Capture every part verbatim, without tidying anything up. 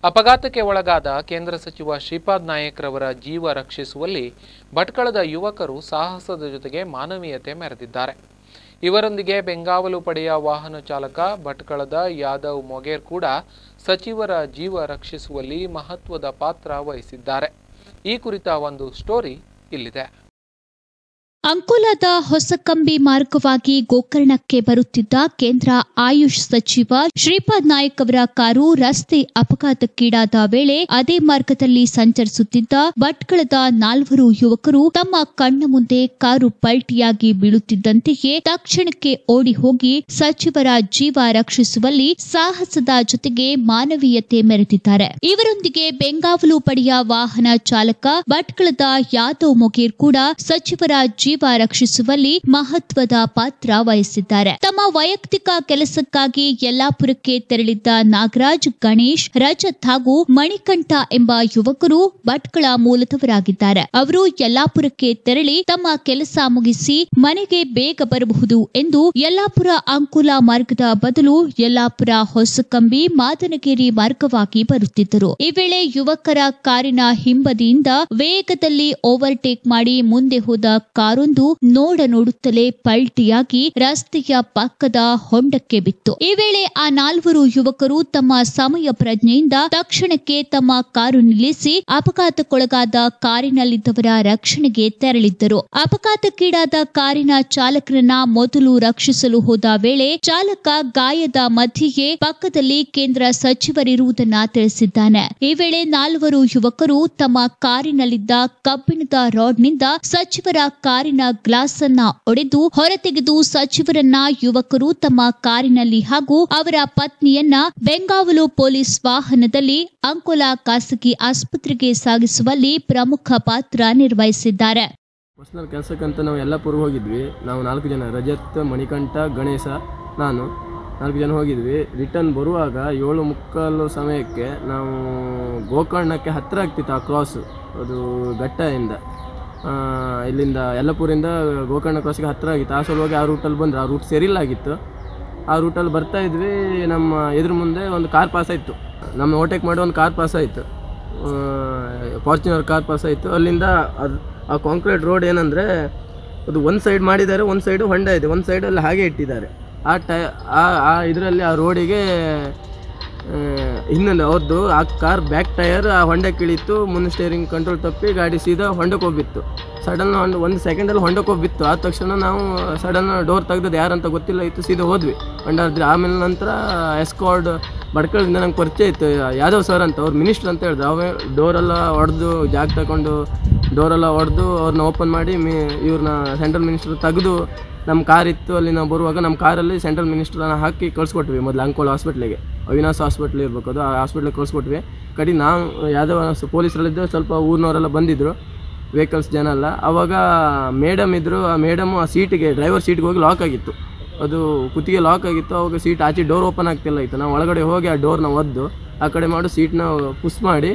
ಅಪಘಾತಕ್ಕೆ ಒಳಗಾದ ಕೇಂದ್ರ ಸಚಿವ ಶ್ರೀಪಾದ್ ನಾಯಕ್ ರವರ ಜೀವ ರಕ್ಷಿಸುವಲ್ಲಿ ಭಟ್ಕಳದ ಯುವಕರು ಸಾಹಸದ ಜೊತೆಗೆ ಮಾನವೀಯತೆ ಮೆರೆದಿದ್ದಾರೆ. ಇವರೊಂದಿಗೆ ಬೆಂಗಾವಲು ಪಡೆಯ ವಾಹನ ಚಾಲಕ ಭಟ್ಕಳದ ಯಾದವ್ ಮೊಗೇರ್ ಕೂಡ ಸಚಿವರ ಜೀವ ರಕ್ಷಿಸುವಲ್ಲಿ ಮಹತ್ವದ ಪಾತ್ರ ವಹಿಸಿದ್ದಾರೆ. ಈ ಕುರಿತ ಒಂದು ಸ್ಟೋರಿ ಇಲ್ಲಿದೆ. ಅಂಕೋಲಾದ ಹೊಸಕಂಬಿ ಮಾರ್ಗವಾಗಿ ಗೋಕರ್ಣಕ್ಕೆ ಬರುತ್ತಿದ್ದ ಕೇಂದ್ರ ಆಯುಷ್ ಸಚಿವ ಶ್ರೀಪಾದ್ ನಾಯಕ್ ಅವರ ಕಾರು ರಸ್ತೆ ಅಪಘಾತಕ್ಕೀಡಾದ ವೇಳೆ ಅದೇ ಮಾರ್ಗದಲ್ಲಿ ಸಂಚರಿಸುತ್ತಿದ್ದ ಭಟ್ಕಳದ ನಾಲ್ವರು ಯುವಕರು ತಮ್ಮ ಕಣ್ಣ ಮುಂದೆ ಕಾರು ಪಲ್ಟಿಯಾಗಿ ಬೀಳುತ್ತಿದ್ದಂತೆಯೇ ತಕ್ಷಣಕ್ಕೆ ಓಡಿ ಹೋಗಿ ಸಚಿವರ ಜೀವ ರಕ್ಷಿಸುವಲ್ಲಿ ಸಾಹಸದ ಜೊತೆಗೆ ಮಾನವೀಯತೆ ಮೆರೆದಿದ್ದಾರೆ. ಇವರೊಂದಿಗೆ ಬೆಂಗಾವಲು ಪಡೆಯ ವಾಹನ ಚಾಲಕ ಭಟ್ಕಳದ ಯಾದವ್ ಮೊಗೇರ್ ಕೂಡ ಸಚಿವರ ಜೀವ ರಕ್ಷಿಸುವಲ್ಲಿ ಮಹತ್ವದ ಪಾತ್ರ ವಹಿಸಿದ್ದಾರೆ. ತಮ್ಮ ವೈಯಕ್ತಿಕ ಕೆಲಸಕ್ಕಾಗಿ ಯಲ್ಲಾಪುರಕ್ಕೆ ತೆರಳಿದ್ದ ನಾಗರಾಜ್, ಗಣೇಶ್, ರಜತ್ ಹಾಗೂ ಮಣಿಕಂಠ ಎಂಬ ಯುವಕರು ಭಟ್ಕಳ ಮೂಲದವರಾಗಿದ್ದಾರೆ. ಅವರು ಯಲ್ಲಾಪುರಕ್ಕೆ ತೆರಳಿ ತಮ್ಮ ಕೆಲಸ ಮುಗಿಸಿ ಮನೆಗೆ ಬೇಗ ಬರಬಹುದು ಎಂದು ಯಲ್ಲಾಪುರ ಅಂಕೋಲಾ ಮಾರ್ಗದ ಬದಲು ಯಲ್ಲಾಪುರ ಹೊಸಕಂಬಿ ಮಾದನಗೇರಿ ಮಾರ್ಗವಾಗಿ ಬರುತ್ತಿದ್ದರು. ಈ ವೇಳೆ ಯುವಕರ ಕಾರಿನ ಹಿಂಬದಿಯಿಂದ ವೇಗದಲ್ಲಿ ಓವರ್ಟೇಕ್ ಮಾಡಿ ಮುಂದೆ ಹೋದ ಕಾರು ನೋಡ ನೋಡುತ್ತಲೇ ಪಲ್ಟಿಯಾಗಿ ರಸ್ತೆಯ ಪಕ್ಕದ ಹೊಂಡಕ್ಕೆ ಬಿತ್ತು. ಈ ವೇಳೆ ಆ ನಾಲ್ವರು ಯುವಕರು ತಮ್ಮ ಸಮಯ ಪ್ರಜ್ಞೆಯಿಂದ ತಕ್ಷಣಕ್ಕೆ ತಮ್ಮ ಕಾರು ನಿಲ್ಲಿಸಿ ಅಪಘಾತಕ್ಕೊಳಗಾದ ಕಾರಿನಲ್ಲಿದ್ದವರ ರಕ್ಷಣೆಗೆ ತೆರಳಿದ್ದರು. ಅಪಘಾತಕ್ಕೀಡಾದ ಕಾರಿನ ಚಾಲಕರನ್ನ ಮೊದಲು ರಕ್ಷಿಸಲು ಹೋದ ವೇಳೆ ಚಾಲಕ ಗಾಯದ ಮಧ್ಯೆಯೇ ಪಕ್ಕದಲ್ಲಿ ಕೇಂದ್ರ ಸಚಿವರಿರುವುದನ್ನ ತಿಳಿಸಿದ್ದಾನೆ. ಈ ವೇಳೆ ನಾಲ್ವರು ಯುವಕರು ತಮ್ಮ ಕಾರಿನಲ್ಲಿದ್ದ ಕಬ್ಬಿಣದ ರಾಡ್ನಿಂದ ಸಚಿವರ ಕಾರಿನ ಗ್ಲಾಸ್ ಅನ್ನ ಒಡೆದು ಹೊರತೆಗೆದು ಸಚಿವರನ್ನ ಯುವಕರು ತಮ್ಮ ಕಾರಿನಲ್ಲಿ ಹಾಗೂ ಅವರ ಪತ್ನಿಯನ್ನ ಬೆಂಗಾವಲು ಪೊಲೀಸ್ ವಾಹನದಲ್ಲಿ ಅಂಕೋಲಾ ಖಾಸಗಿ ಆಸ್ಪತ್ರೆಗೆ ಸಾಗಿಸುವಲ್ಲಿ ಪ್ರಮುಖ ಪಾತ್ರ ನಿರ್ವಹಿಸಿದ್ದಾರೆ. ಪರ್ಸನಲ್ ಕೆಲಸಕ್ಕಂತ ನಾವು ಯಲ್ಲಾಪುರ ಹೋಗಿದ್ವಿ. ನಾವು ನಾಲ್ಕು ಜನ, ರಜತ್, ಮಣಿಕಂಠ, ಗಣೇಶ, ನಾನು ನಾಲ್ಕು ಜನ ಹೋಗಿದ್ವಿ. ರಿಟರ್ನ್ ಬರುವಾಗ ಏಳು ಮುಕ್ಕಾಲು ಸಮಯಕ್ಕೆ ನಾವು ಗೋಕರ್ಣಕ್ಕೆ ಹತ್ತಿರ ಆಗ್ತಿತ್ತು. ಆ ಕ್ರಾಸ್ ಅದು ಘಟ್ಟದಿಂದ ಇಲ್ಲಿಂದ ಯಲ್ಲಾಪುರಿಂದ ಗೋಕರ್ಣ ಕ್ರಾಸ್ಗೆ ಹತ್ತಿರ ಆಗಿತ್ತು. ಆ ಸಲುವಾಗಿ ಆ ರೂಟಲ್ಲಿ ಬಂದರೆ ಆ ರೂಟ್ ಸರಿಯಿಲ್ಲಾಗಿತ್ತು. ಆ ರೂಟಲ್ಲಿ ಬರ್ತಾ ಇದ್ವಿ. ನಮ್ಮ ಎದುರು ಮುಂದೆ ಒಂದು ಕಾರ್ ಪಾಸ್ ಆಯಿತು. ನಮ್ಮ ಓವರ್ಟೇಕ್ ಮಾಡಿ ಒಂದು ಕಾರ್ ಪಾಸ್ ಆಯಿತು, ಫಾರ್ಚುನರ್ ಕಾರ್ ಪಾಸ್ ಆಯಿತು. ಅಲ್ಲಿಂದ ಅದು ಆ ಕಾಂಕ್ರೀಟ್ ರೋಡ್ ಏನಂದರೆ ಅದು ಒಂದು ಸೈಡ್ ಮಾಡಿದ್ದಾರೆ, ಒಂದು ಸೈಡು ಹೊಂಡ ಇದೆ, ಒಂದು ಸೈಡಲ್ಲಿ ಹಾಗೆ ಇಟ್ಟಿದ್ದಾರೆ. ಆ ಟೈ ಆ ಇದರಲ್ಲಿ ಆ ರೋಡಿಗೆ ಇನ್ನೊಂದು ಅವ್ರದ್ದು ಆ ಕಾರ್ ಬ್ಯಾಕ್ ಟೈರ್ ಆ ಹೊಂಡಕ್ಕೆ ಇಳಿತು. ಮುಂದೆ ಸ್ಟೇರಿಂಗ್ ಕಂಟ್ರೋಲ್ ತಪ್ಪಿ ಗಾಡಿ ಸೀದಾ ಹೊಂಡಕ್ಕೆ ಹೋಗ್ಬಿತ್ತು. ಸಡನ್ ಒಂದು ಒಂದು ಸೆಕೆಂಡಲ್ಲಿ ಹೊಂಡಕ್ಕೆ ಹೋಗ್ಬಿತ್ತು. ಆದ ತಕ್ಷಣ ನಾವು ಸಡನ್ ಡೋರ್ ತೆಗ್ದದ್ದು ಯಾರಂತ ಗೊತ್ತಿಲ್ಲ ಇತ್ತು, ಸೀದಾ ಹೋದ್ವಿ ಹೊಂಡ ಹತ್ತಿರ. ಆಮೇಲೆ ನಂತರ ಎಸ್ಕಾರ್ಡ್ ಭಟ್ಕಳದಿಂದ ನಂಗೆ ಪರಿಚಯ ಇತ್ತು, ಯಾದವ್ ಸರ್ ಅಂತ, ಅವ್ರು ಮಿನಿಸ್ಟ್ರ್ ಅಂತ ಹೇಳಿದ್ರು. ಅವೇ ಡೋರೆಲ್ಲ ಹೊಡೆದು ಜಾಗ ತಗೊಂಡು ಡೋರೆಲ್ಲ ಹೊಡೆದು ಅವ್ರನ್ನ ಓಪನ್ ಮಾಡಿ ಮಿ ಇವ್ರನ್ನ ಸೆಂಟ್ರಲ್ ಮಿನಿಸ್ಟರ್ ತೆಗೆದು ನಮ್ಮ ಕಾರ್ ಇತ್ತು. ಅಲ್ಲಿ ನಾವು ಬರುವಾಗ ನಮ್ಮ ಕಾರಲ್ಲಿ ಸೆಂಟ್ರಲ್ ಮಿನಿಸ್ಟ್ರನ್ನ ಹಾಕಿ ಕಳಿಸ್ಕೊಟ್ವಿ. ಮೊದಲು ಅಂಕೋಲಾ ಹಾಸ್ಪಿಟ್ಲಿಗೆ, ಅವಿನಾಶ್ ಹಾಸ್ಪಿಟ್ಲ್ ಇರಬೇಕು ಅದು, ಆ ಹಾಸ್ಪಿಟ್ಲಿಗೆ ಕಳಿಸ್ಕೊಟ್ವಿ. ಕಡೆ ನಾವು ಯಾವುದೋ ಪೊಲೀಸರಲ್ಲಿದ್ದು ಸ್ವಲ್ಪ ಊರಿನವರೆಲ್ಲ ಬಂದಿದ್ದರು, ವೆಹಿಕಲ್ಸ್ ಜನ ಎಲ್ಲ. ಆವಾಗ ಮೇಡಮ್ ಇದ್ದರು. ಆ ಮೇಡಮು ಆ ಸೀಟಿಗೆ, ಡ್ರೈವರ್ ಸೀಟ್ಗೆ ಹೋಗಿ ಲಾಕ್ ಆಗಿತ್ತು, ಅದು ಕುತ್ತಿಗೆ ಲಾಕ್ ಆಗಿತ್ತು. ಅವಾಗ ಸೀಟ್ ಆಚೆ ಡೋರ್ ಓಪನ್ ಆಗ್ತಿಲ್ಲ ಇತ್ತು. ನಾವು ಒಳಗಡೆ ಹೋಗಿ ಆ ಡೋರ್ನ ಒದ್ದು ಆ ಕಡೆ ಮಾಡಿ ಸೀಟ್ನ ಪುಷ್ ಮಾಡಿ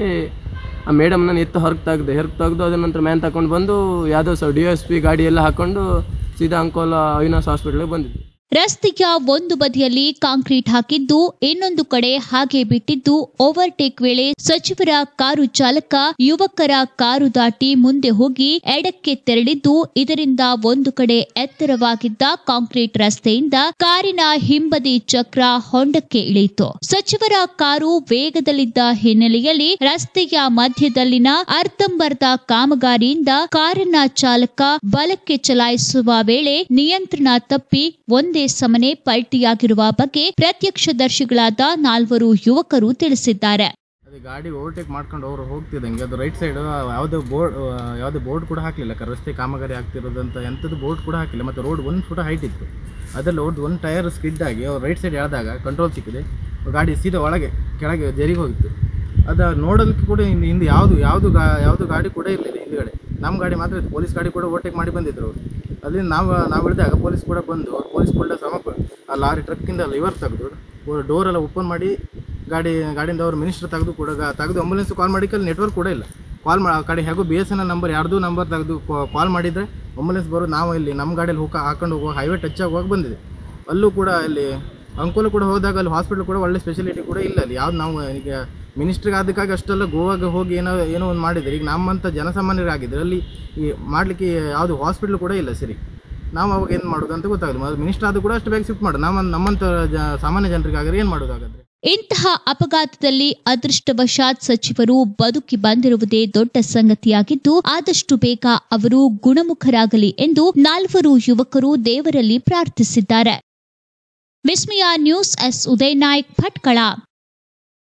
ಆ ಮೇಡಮ್ನ ಎತ್ತು ಹೊರಗೆ ತೆಗ್ದು ಹೊರಗೆ ತೆಗೆದು ಅದ್ರ ನಂತರ ಮ್ಯಾನ್ ತಗೊಂಡು ಬಂದು ಯಾವುದೋ ಸರ್ ಡಿ ಎಸ್ ಪಿ ಗಾಡಿ ಎಲ್ಲ ಹಾಕ್ಕೊಂಡು ಸೀದಾ ಅಂಕೋಲಾ ಅವಿನಾಶ್ ಹಾಸ್ಪಿಟ್ಲಿಗೆ ಬಂದಿದ್ವಿ. ರಸ್ತೆಯ ಒಂದು ಬದಿಯಲ್ಲಿ ಕಾಂಕ್ರೀಟ್ ಹಾಕಿದ್ದು, ಇನ್ನೊಂದು ಕಡೆ ಹಾಗೆ ಬಿಟ್ಟಿದ್ದು. ಓವರ್ಟೇಕ್ ವೇಳೆ ಸಚಿವರ ಕಾರು ಚಾಲಕ ಯುವಕರ ಕಾರು ದಾಟಿ ಮುಂದೆ ಹೋಗಿ ಎಡಕ್ಕೆ ತೆರಳಿದ್ದು, ಇದರಿಂದ ಒಂದು ಕಡೆ ಎತ್ತರವಾಗಿದ್ದ ಕಾಂಕ್ರೀಟ್ ರಸ್ತೆಯಿಂದ ಕಾರಿನ ಹಿಂಬದಿ ಚಕ್ರ ಹೊಂಡಕ್ಕೆ ಇಳಿಯಿತು. ಸಚಿವರ ಕಾರು ವೇಗದಲ್ಲಿದ್ದ ಹಿನ್ನೆಲೆಯಲ್ಲಿ ರಸ್ತೆಯ ಮಧ್ಯದಲ್ಲಿನ ಅರ್ಧಂಬರ್ಧ ಕಾಮಗಾರಿಯಿಂದ ಕಾರನ್ನ ಚಾಲಕ ಬಲಕ್ಕೆ ಚಲಾಯಿಸುವ ವೇಳೆ ನಿಯಂತ್ರಣ ತಪ್ಪಿ ಒಂದೇ ಸಮನೆ ಪಲ್ಟಿಯಾಗಿರುವ ಬಗ್ಗೆ ಪ್ರತ್ಯಕ್ಷದರ್ಶಿಗಳಾದ ನಾಲ್ವರು ಯುವಕರು ತಿಳಿಸಿದ್ದಾರೆ. ಅದೇ ಗಾಡಿ ಓವರ್ಟೇಕ್ ಮಾಡ್ಕೊಂಡು ಅವರು ಹೋಗ್ತಿದ್ದಂಗೆ ಅದು ರೈಟ್ ಸೈಡ್ ಯಾವುದೇ ಬೋರ್ಡ್ ಯಾವುದೇ ಬೋರ್ಡ್ ಕೂಡ ಹಾಕಲಿಲ್ಲ. ರಸ್ತೆ ಕಾಮಗಾರಿ ಆಗ್ತಿರೋದಂತ ಎಂಥದ್ದು ಬೋರ್ಡ್ ಕೂಡ ಹಾಕಿಲ್ಲ. ಮತ್ತು ರೋಡ್ ಒಂದು ಫುಟ್ ಹೈಟ್ ಇತ್ತು. ಅದರಲ್ಲಿ ಅವ್ರದ್ದು ಒಂದು ಟೈರ್ ಸ್ಕಿಡ್ ಆಗಿ ಅವ್ರು ರೈಟ್ ಸೈಡ್ ಎಳೆದಾಗ ಕಂಟ್ರೋಲ್ ಸಿಕ್ಕಿದೆ, ಗಾಡಿ ಸೀದಾ ಒಳಗೆ ಕೆಳಗೆ ಜರಿಗೆ ಹೋಗಿತ್ತು. ಅದು ನೋಡೋದಕ್ಕೆ ಕೂಡ ಹಿಂದೆ ಹಿಂದೆ ಯಾವುದು ಯಾವುದು ಗಾ ಯಾವುದು ಗಾಡಿ ಕೂಡ ಇರಲಿಲ್ಲ ಹಿಂದುಗಡೆ. ನಮ್ಮ ಗಾಡಿ ಮಾತ್ರ ಇತ್ತು. ಪೊಲೀಸ್ ಗಾಡಿ ಕೂಡ ಓವರ್ಟೇಕ್ ಮಾಡಿ ಬಂದಿದ್ರು ಅವರು. ಅಲ್ಲಿಂದ ನಾವು ನಾವು ಇಳಿದಾಗ ಪೊಲೀಸ್ ಕೂಡ ಬಂದು ಪೊಲೀಸ್ ಕೂಡ ಸಮಪ ಆ ಲಾರಿ ಟ್ರಕ್ಕಿಂದ ಲಿವರ್ ತೆಗೆದು ಡೋರೆಲ್ಲ ಓಪನ್ ಮಾಡಿ ಗಾಡಿ ಗಾಡಿಯಿಂದ ಅವರು ಮಿನಿಸ್ಟರ್ ತೆಗೆದು ಕೂಡ ತೆಗೆದು ಆಂಬುಲೆನ್ಸ್ ಕಾಲ್ ಮಾಡಿ ಅಲ್ಲಿ ನೆಟ್ವರ್ಕ್ ಕೂಡ ಇಲ್ಲ. ಕಾಲ್ ಮಾಡಿ ಆ ಕಡೆ ಹೇಗೋ B S N L number ಯಾರ್ದು ನಂಬರ್ ತೆಗೆದು ಕಾಲ್ ಮಾಡಿದರೆ ಆಂಬುಲೆನ್ಸ್ ಬರೋದು. ನಾವು ಇಲ್ಲಿ ನಮ್ಮ ಗಾಡಿಯಲ್ಲಿ ಹೋಗಿ ಹಾಕೊಂಡು ಹೋಗಿ ಹೈವೇ ಟಚ್ ಆಗಿ ಹೋಗಿ ಬಂದಿದೆ. ಅಲ್ಲೂ ಕೂಡ ಅಲ್ಲಿ ಅಂಕೋಲ ಕೂಡ ಹೋದಾಗ ಅಲ್ಲಿ ಹಾಸ್ಪಿಟಲ್ ಕೂಡ ಒಳ್ಳೆ ಸ್ಪೆಷಾಲಿಟಿ ಕೂಡ ಇಲ್ಲ. ಅಲ್ಲಿ ಯಾವ್ದು ನಾವು ಈಗ ಮಿನಿಸ್ಟ್ರಿಗೆ ಅದಕ್ಕಾಗಿ ಅಷ್ಟೆಲ್ಲ ಗೋವಾಗ ಹೋಗಿ ಏನೋ ಏನೋ ಒಂದು ಮಾಡಿದರೆ, ಈಗ ನಮ್ಮಂಥ ಜನಸಾಮಾನ್ಯರಾಗಿದ್ದರೆ ಅಲ್ಲಿ ಈ ಮಾಡಲಿಕ್ಕೆ ಯಾವುದು ಹಾಸ್ಪಿಟ್ಲ್ ಕೂಡ ಇಲ್ಲ ಸರಿ. ನಾವು ಅವಾಗ ಏನು ಮಾಡೋದು ಅಂತ ಗೊತ್ತಾಗಲ್ಲ. ಮಿನಿಸ್ಟರ್ ಆದರೂ ಕೂಡ ಅಷ್ಟು ಬೇಗ ಶಿಫ್ಟ್ ಮಾಡೋದು, ನಮ್ಮ ನಮ್ಮಂಥ ಜ ಸಾಮಾನ್ಯ ಜನರಿಗಾದ್ರೆ ಏನು ಮಾಡೋದಾಗಾದ್ರೆ. ಇಂತಹ ಅಪಘಾತದಲ್ಲಿ ಅದೃಷ್ಟವಶಾತ್ ಸಚಿವರು ಬದುಕಿ ಬಂದಿರುವುದೇ ದೊಡ್ಡ ಸಂಗತಿಯಾಗಿದ್ದು, ಆದಷ್ಟು ಬೇಗ ಅವರು ಗುಣಮುಖರಾಗಲಿ ಎಂದು ನಾಲ್ವರು ಯುವಕರು ದೇವರಲ್ಲಿ ಪ್ರಾರ್ಥಿಸಿದ್ದಾರೆ. Vismaya news, S Uday Naik, Bhatkal.